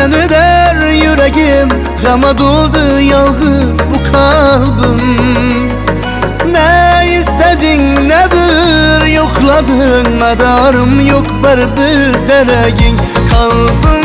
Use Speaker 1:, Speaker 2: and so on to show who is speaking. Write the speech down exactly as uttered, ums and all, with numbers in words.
Speaker 1: seni der yüreğim, gama doldu yalnız bu kalbim. Ne istedin ne bir yokladın, medarım yok bir bir deregin. Kalbim